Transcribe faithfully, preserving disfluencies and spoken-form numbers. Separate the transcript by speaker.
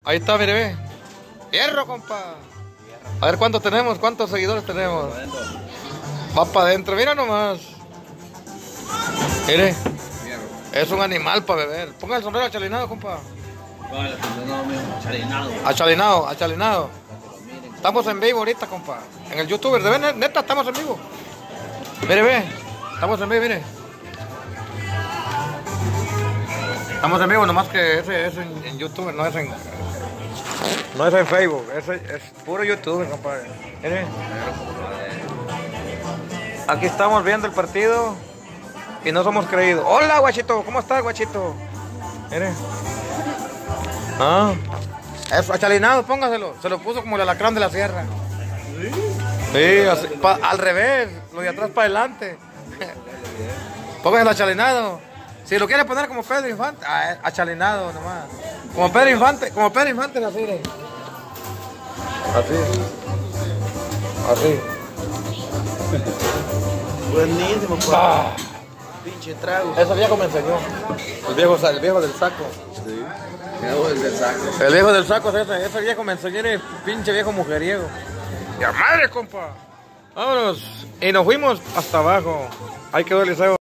Speaker 1: Ahí está, mire, ve. Hierro, compa. A ver cuántos tenemos, cuántos seguidores tenemos. Va para adentro, mira nomás. Mire. Es un animal para beber. Ponga el sombrero achalinado, compa. Achalinado, achalinado. Estamos en vivo ahorita, compa. En el youtuber, de ver, neta, estamos en vivo. Mire, ve. Estamos en vivo, mire. Estamos en vivo, nomás que ese es en, en YouTube, no es en... No es en Facebook, ese es puro YouTube, compadre. Mire. Aquí estamos viendo el partido y no somos creídos. Hola, guachito, ¿cómo estás, guachito? Mire. Ah, eso, achalinado, póngaselo. Se lo puso como el alacrán de la sierra. Sí, así, pa, al revés, lo de atrás para adelante. Póngaselo achalinado. Si lo quiere poner como Pedro Infante, ah, achalinado nomás. Como Pedro Infante, como Pedro Infante, así. Así. Así.
Speaker 2: Buenísimo, pues.
Speaker 1: Ah.
Speaker 2: Pinche trago.
Speaker 1: Ese viejo me enseñó. El viejo, el viejo del saco.
Speaker 2: Sí. El del saco.
Speaker 1: El viejo del saco, ese, ese viejo me enseñó, el pinche viejo mujeriego. ¡Ya madre, compa! Vámonos. Y nos fuimos hasta abajo. Ahí quedó el liceo.